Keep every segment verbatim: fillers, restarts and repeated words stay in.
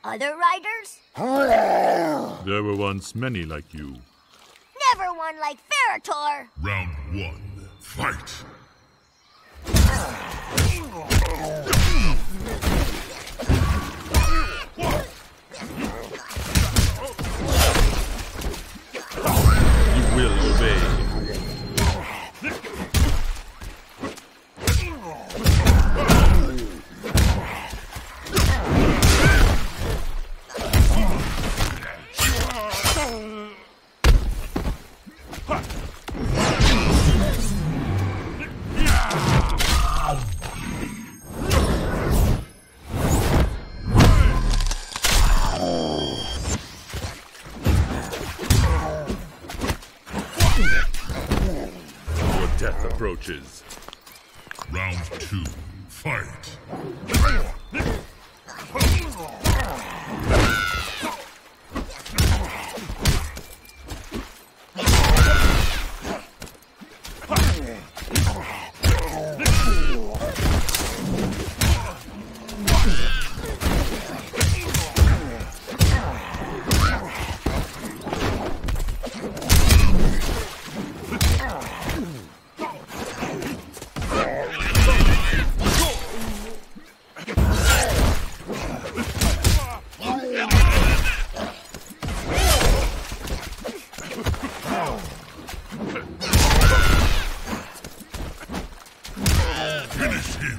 other riders? There were once many like you. Never one like Ferritor. Round one, fight! You will obey. Death approaches. Round two, fight! Finish him!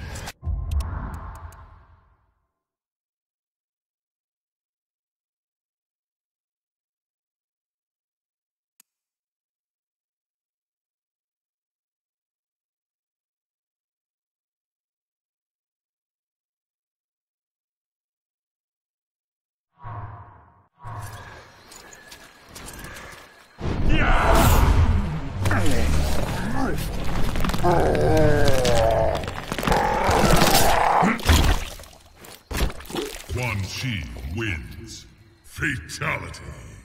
Quan Chi wins. Fatality.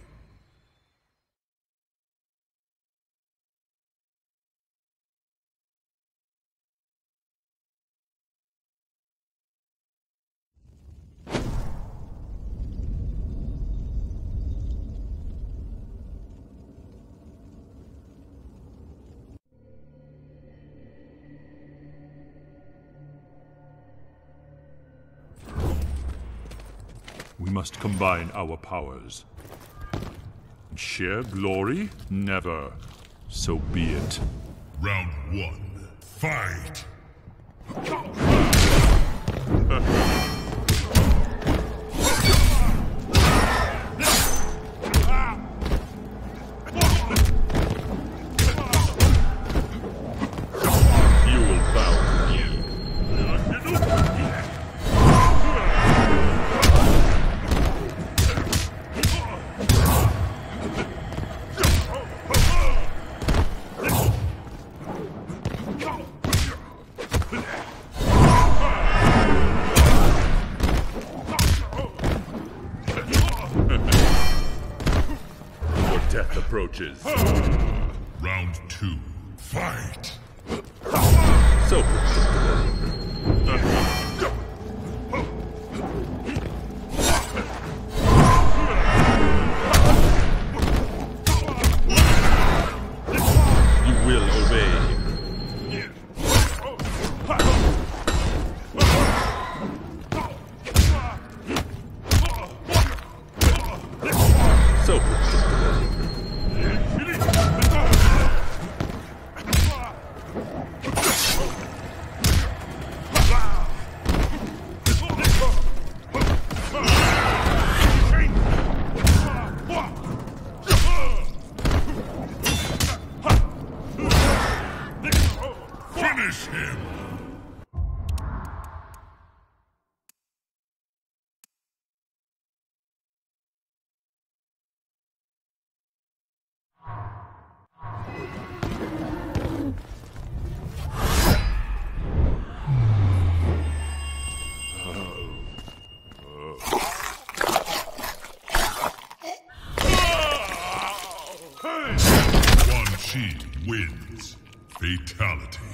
We must combine our powers. Share glory? Never. So be it. Round one, fight! You will bow to me. Death approaches. Round two, fight! So predictable. You will obey. So predictable. Finish him! Quan Chi wins. Fatality.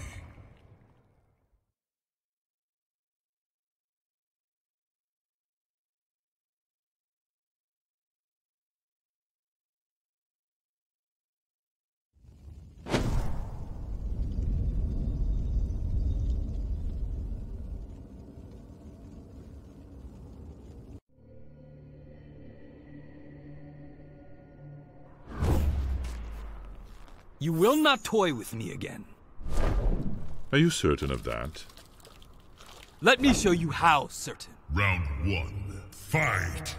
You will not toy with me again. Are you certain of that? Let me show you how certain. Round one, fight!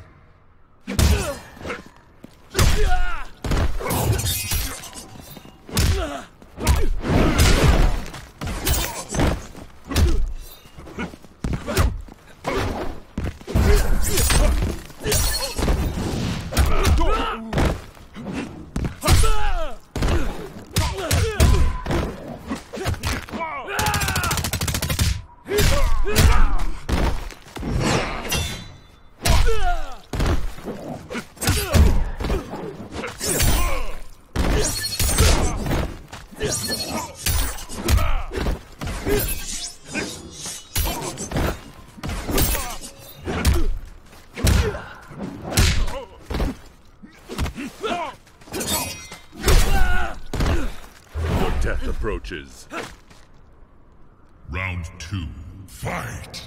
Death approaches. Round two, fight!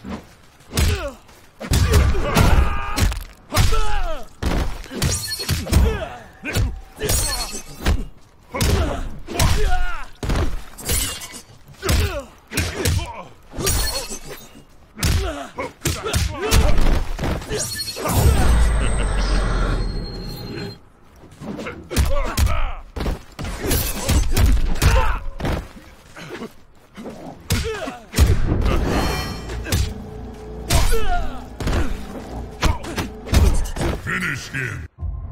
Finish him!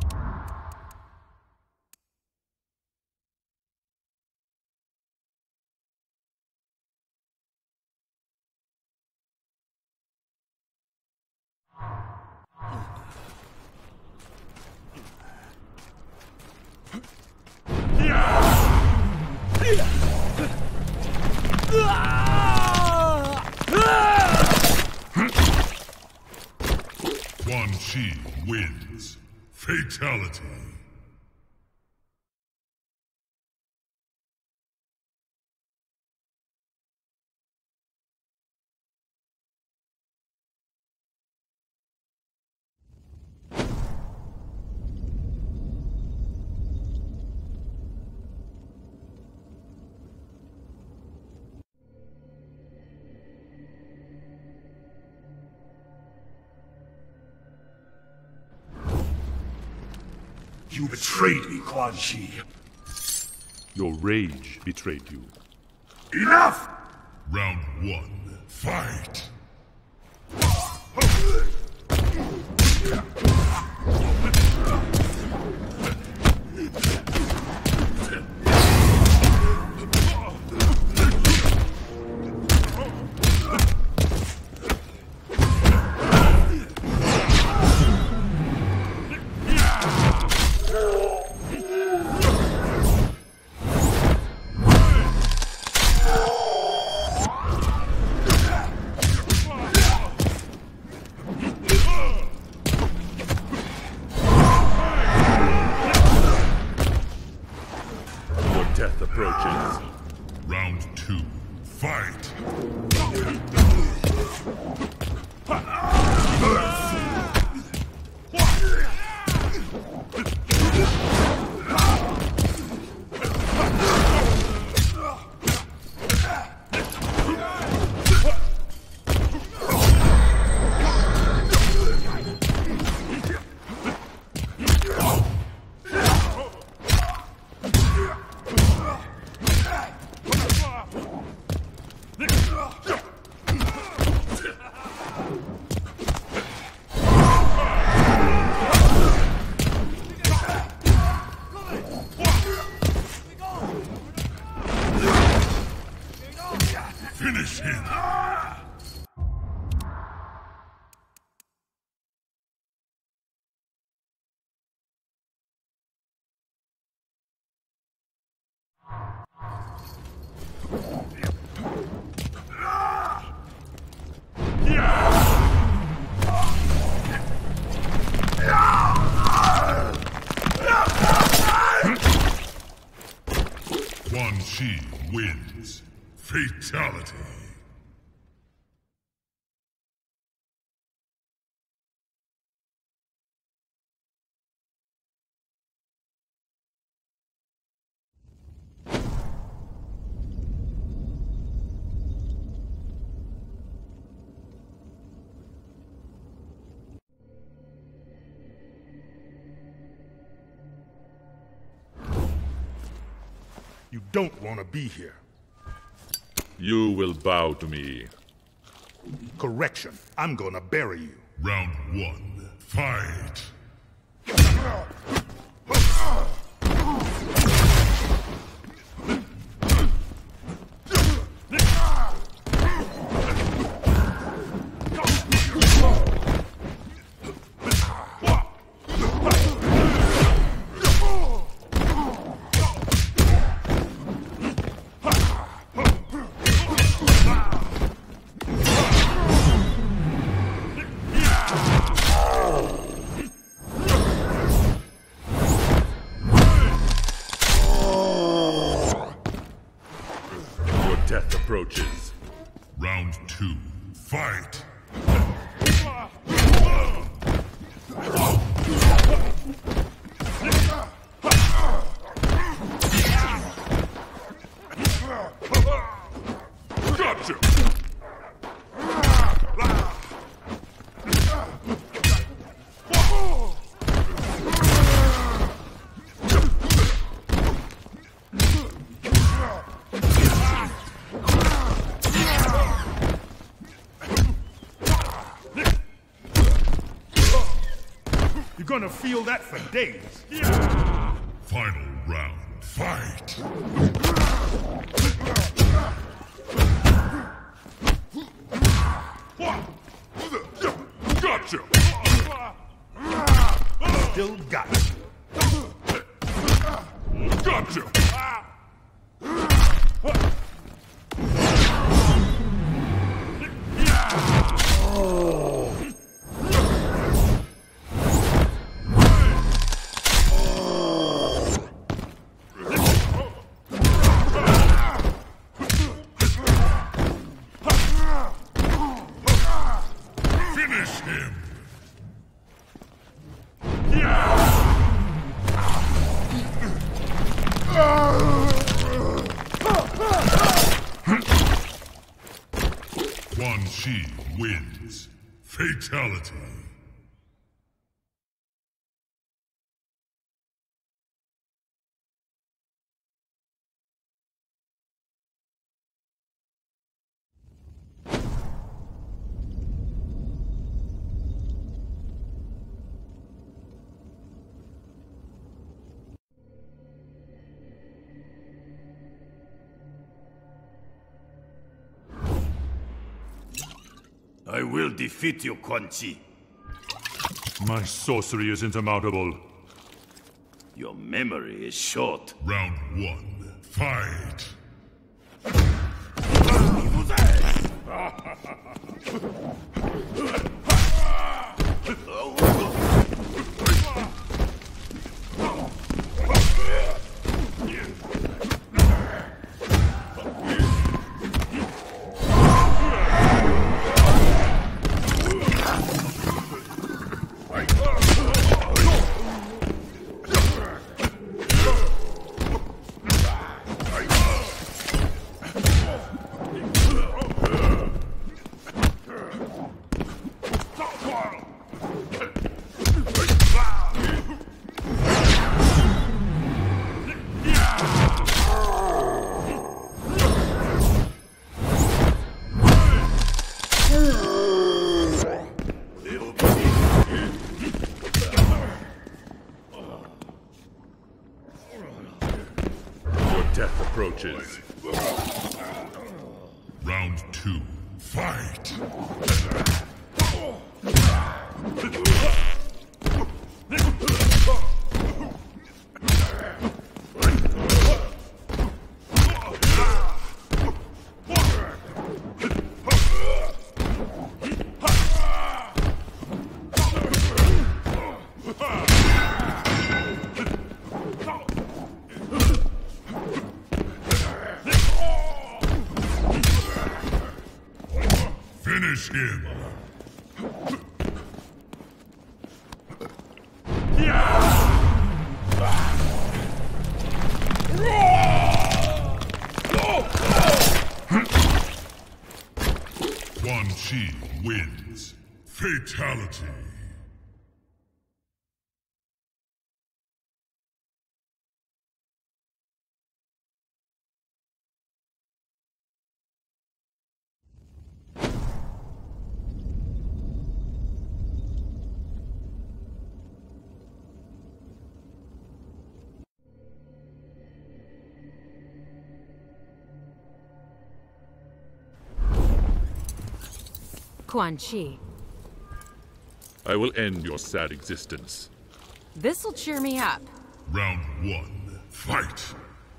Quan Chi wins. Fatality. You betrayed me, Quan Chi. Your rage betrayed you. Enough! Round one, fight! Death approaches. Round two, fight! Finish him! Quan Chi wins. Fatality. You don't want to be here. You will bow to me. Correction. I'm gonna bury you. Round one. Fight. Death approaches. Round two. Fight. Gotcha! You're gonna feel that for days. Final round. Fight. Gotcha! Still got it. Gotcha! Finish him. Quan Chi wins. Fatality. I will defeat you, Quan Chi. My sorcery is insurmountable. Your memory is short. Round one. Fight. Death approaches. Round two. Fight. Finish him. Quan Chi wins. Fatality. Quan Chi. I will end your sad existence. This'll cheer me up. Round one, fight!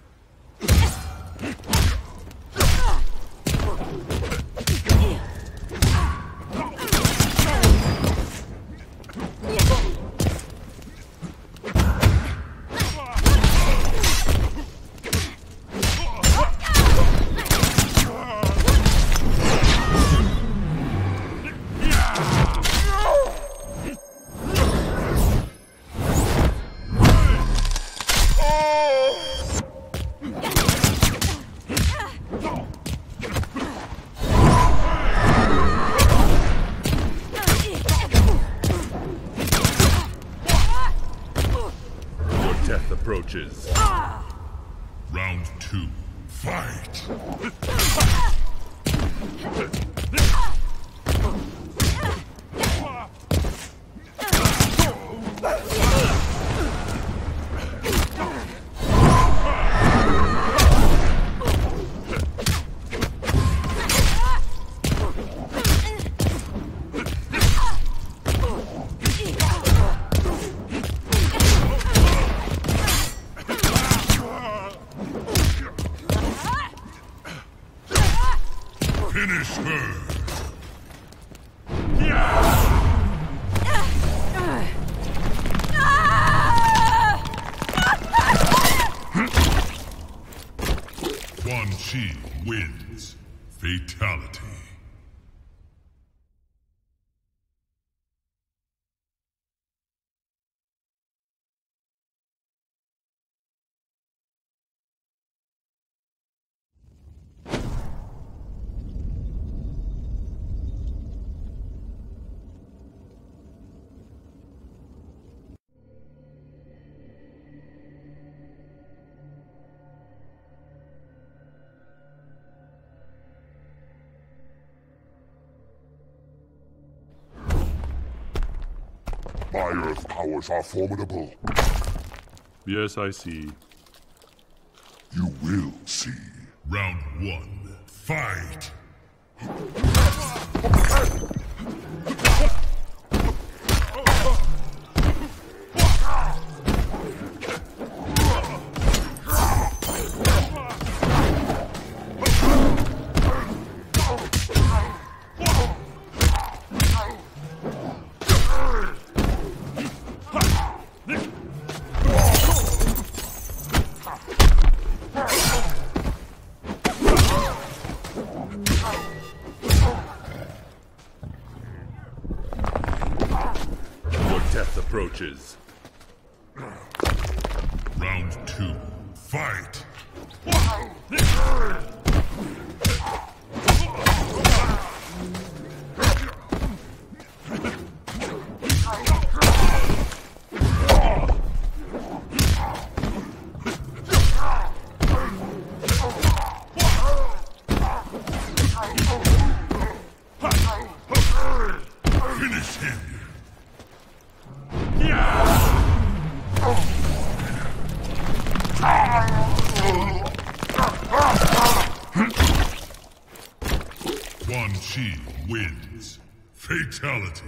Death approaches. Round two, fight! Finish her! Quan Chi wins. Fatality. My Earth powers are formidable. Yes, I see. You will see. Round one, fight! Death approaches. Round two, fight! Finish him! Quan Chi wins. Fatality.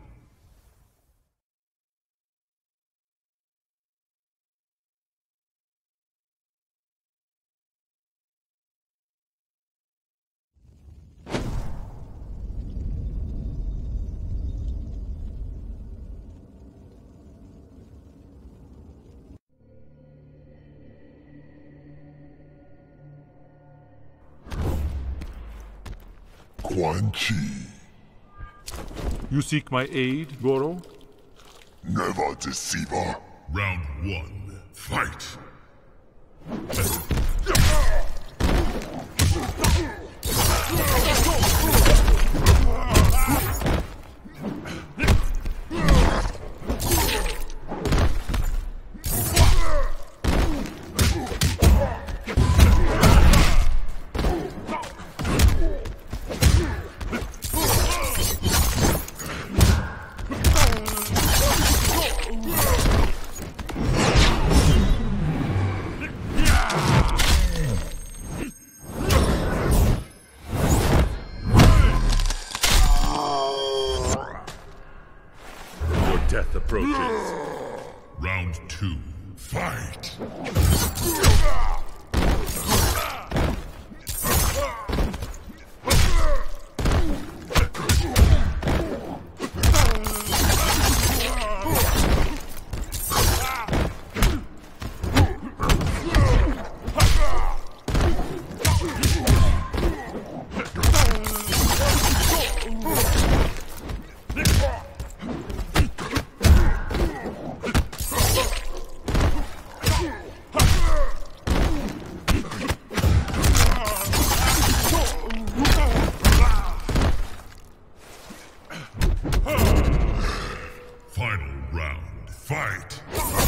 Quan Chi. You seek my aid, Goro? Never deceiver. Round one, fight! Round two, fight! Final round, fight!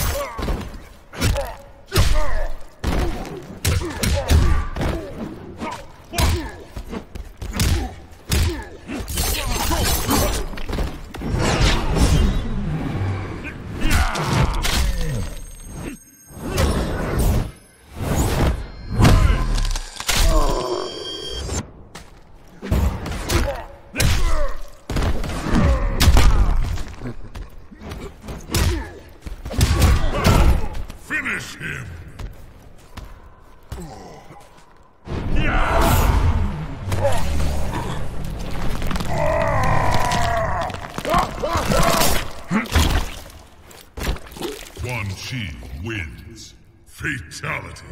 Finish him! Quan Chi wins. Fatality.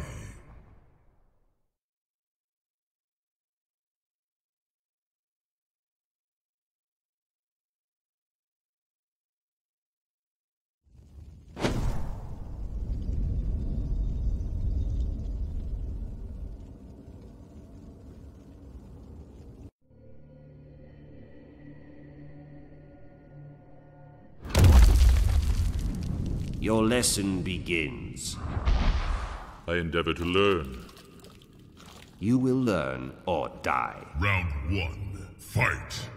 Your lesson begins. I endeavor to learn. You will learn or die. Round one, fight!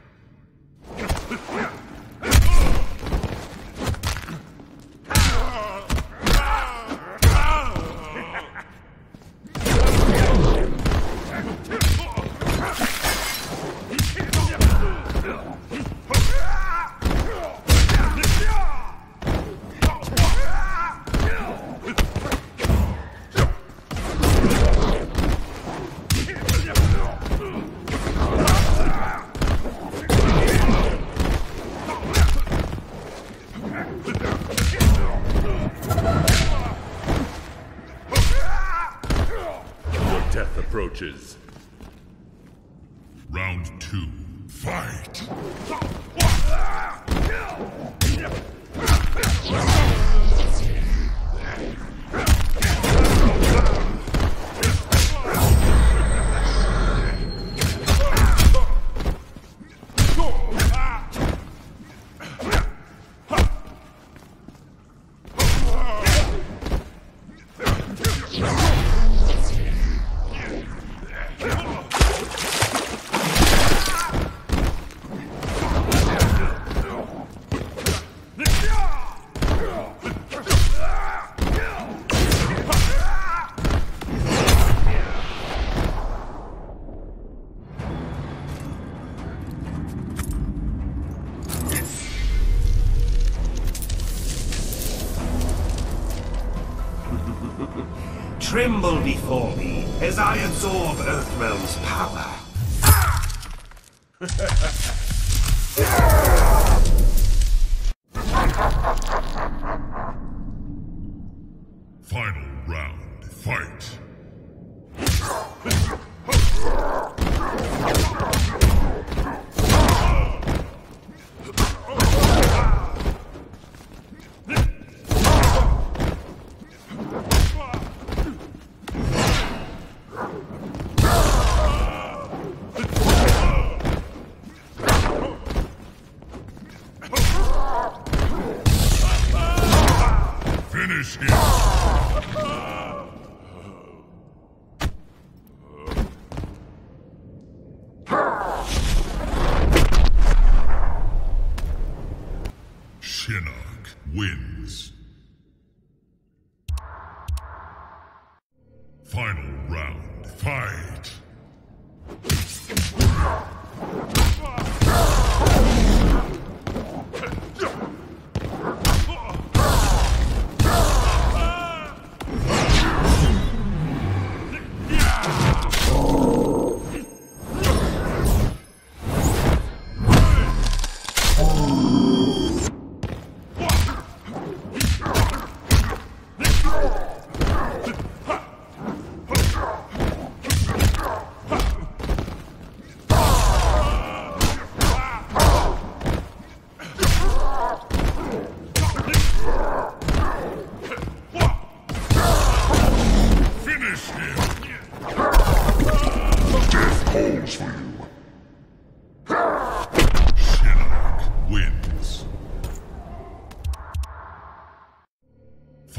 Death approaches. Round two, fight! Tremble before me as I absorb Earthrealm's power. Final round, fight! Finish him! Shinnok wins. Final round, fight!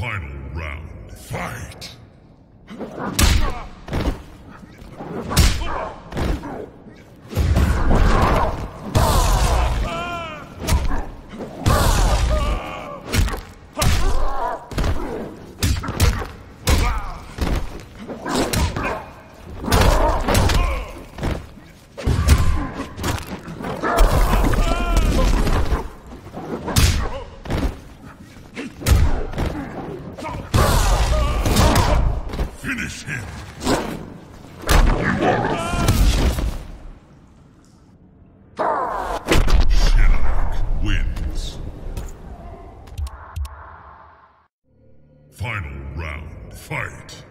Final round. Fight! Finish him! Shinnok wins. Final round. Fight!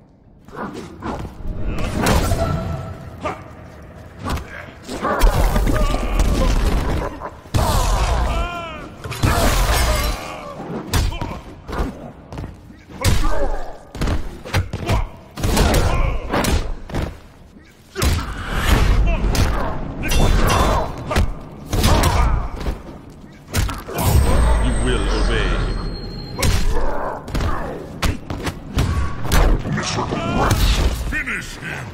Finish him!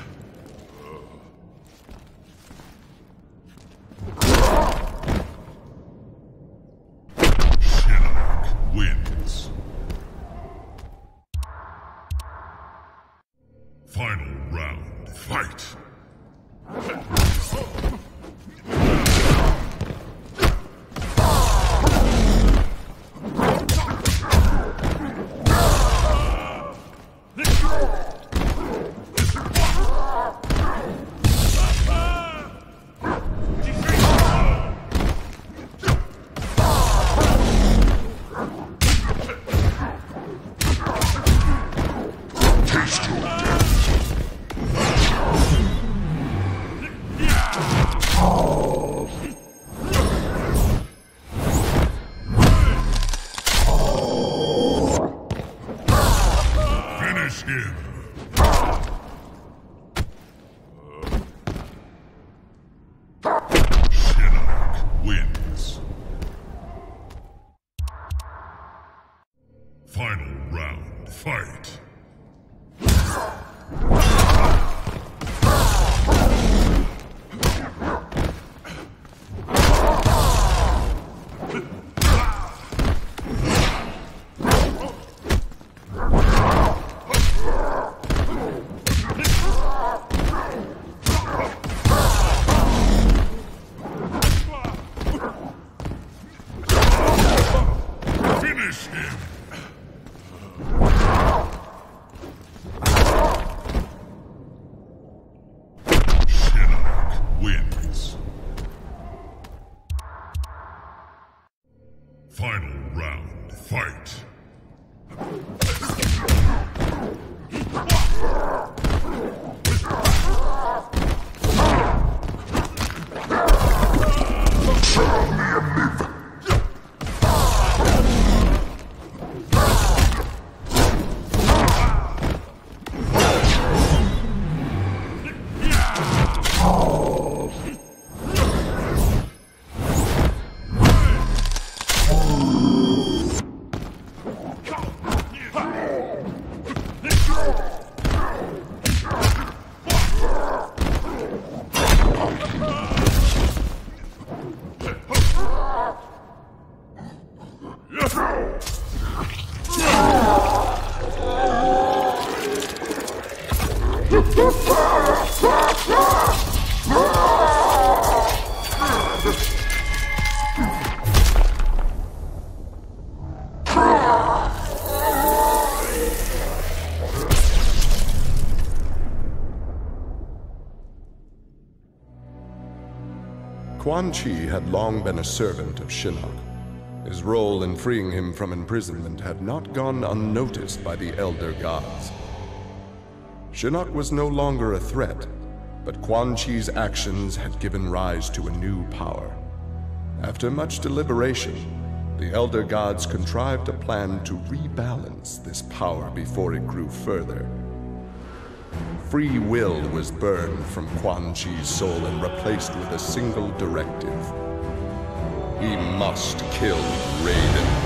Shinnok wins. Final round. Fight! Finish him! Shinnok wins. Final round. Fight! Finish him! Shinnok wins. Final round. Fight! Quan Chi had long been a servant of Shinnok. His role in freeing him from imprisonment had not gone unnoticed by the Elder Gods. Shinnok was no longer a threat, but Quan Chi's actions had given rise to a new power. After much deliberation, the Elder Gods contrived a plan to rebalance this power before it grew further. Free will was burned from Quan Chi's soul and replaced with a single directive. He must kill Raiden.